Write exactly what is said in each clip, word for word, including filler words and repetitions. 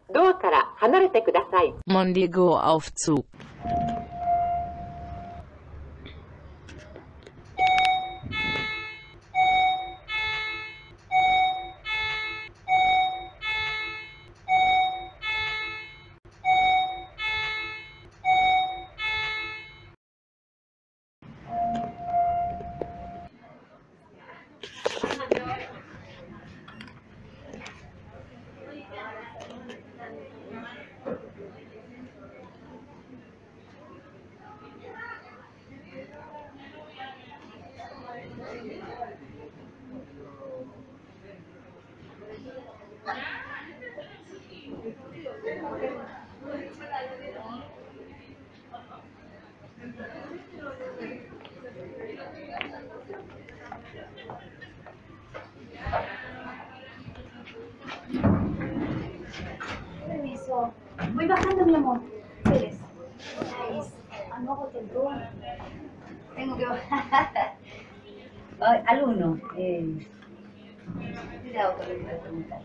ドアから離れてください。 Mondego-Aufzug. Permiso. Voy bajando, mi amor. Pérez. Ay, ah, no agoté el turno. Tengo que bajar. Ay, al uno. Eh, cuidado con lo que voy a preguntar.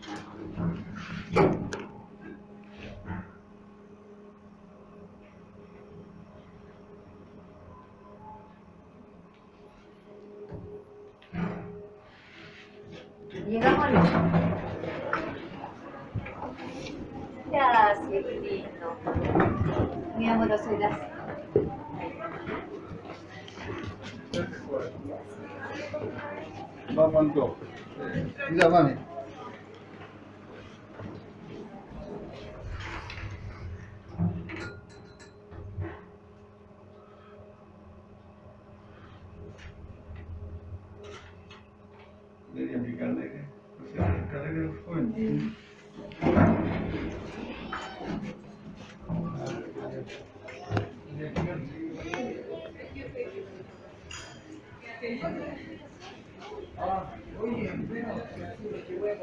Llegamos al uno. Gracias, qué lindo. Muy amoroso, gracias. Vamos al dos. Mira, mami. Tenía mi carnet, o sea, el carnet del joven. Ah, oye, bueno, que voy a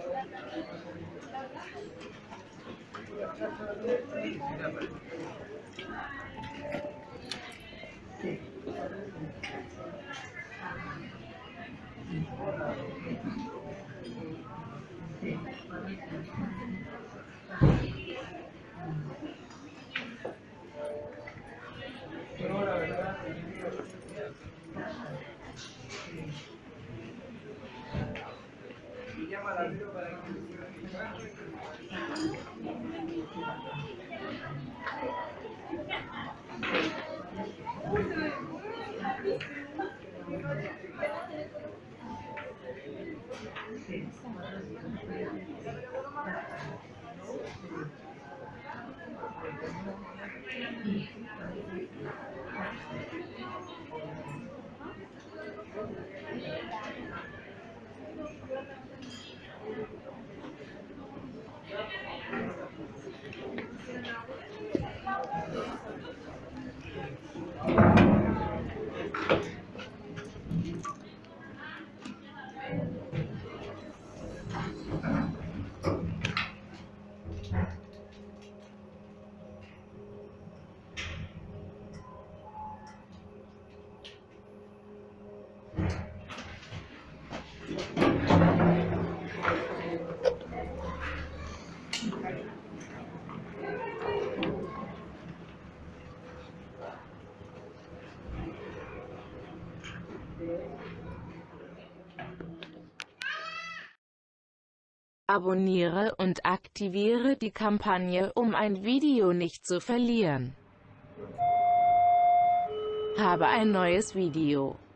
Abonniere und aktiviere die Kampagne, um ein Video nicht zu verlieren. Habe ein neues Video.